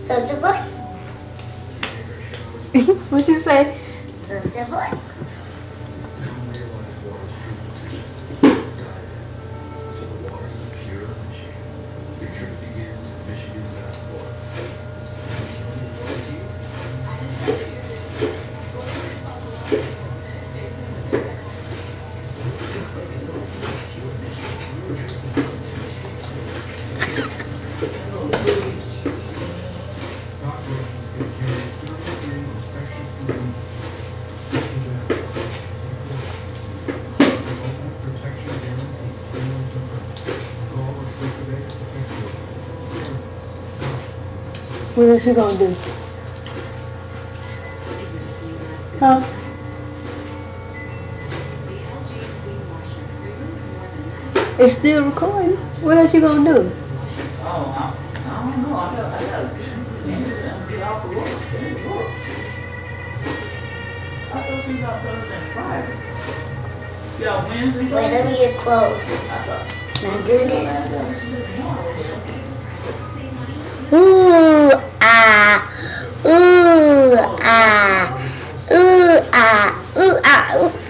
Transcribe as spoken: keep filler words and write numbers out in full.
Soldier boy. What'd you say? Soldier boy. What else you gonna do? Huh? It's still recording. What else you gonna do? Oh, I, I don't know. I got, I got to get off the work. I thought she got Thursday and Friday. Yeah, Wednesday. Wait, let me get close. I thought. Now do this. Ooh, ah, ooh, ah, ooh, ah, ooh, ah, ooh.